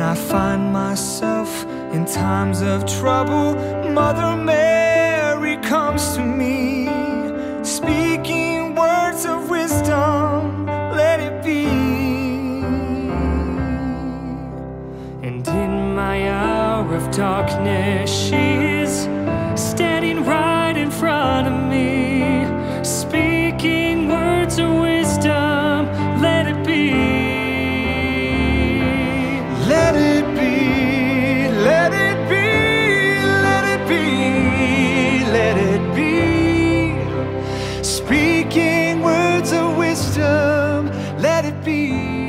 I find myself in times of trouble, Mother Mary comes to me, speaking words of wisdom, let it be. And in my hour of darkness, she is standing right in front of me, speaking words of wisdom, let it be. Let it be, let it be, let it be, let it be. Speaking words of wisdom, let it be.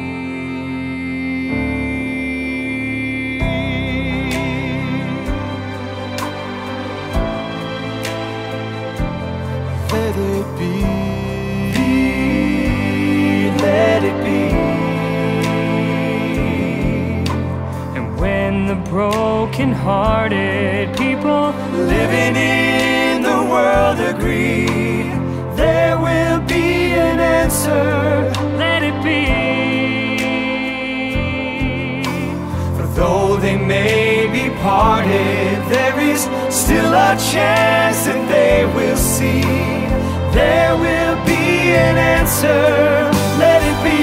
Let it be, let it be. And when the broken-hearted people living in the world agree, there will be an answer, let it be. For though they may be parted, there is still a chance that they will see. There will be an answer, let it be.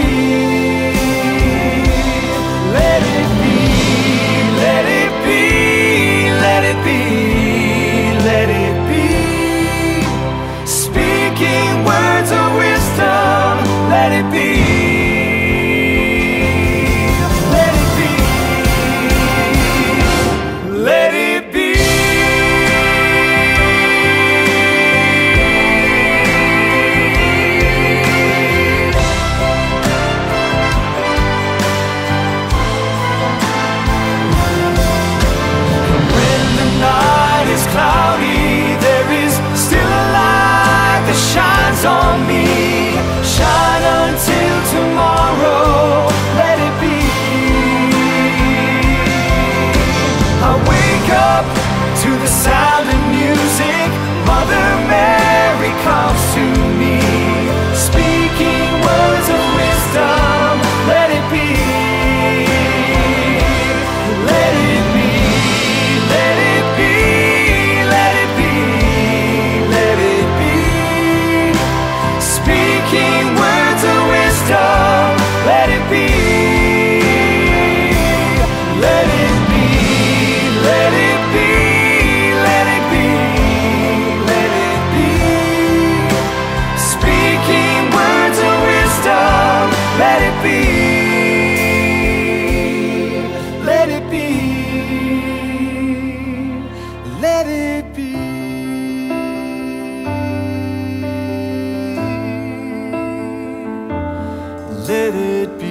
Let it be, let it be, let it be, let it be. Speaking words of wisdom, let it be. Let it be, let it be. Cloudy, there is still a light that shines on me. Shine until tomorrow, let it be. I wake up to the sound of music, Mother Mary comes to me, speaking words of wisdom, let it be. Let it be, let it be. Let it be, let it be, let it be, let it be, let it be. Speaking words of wisdom, let it be, let it be, let it be. Let it be.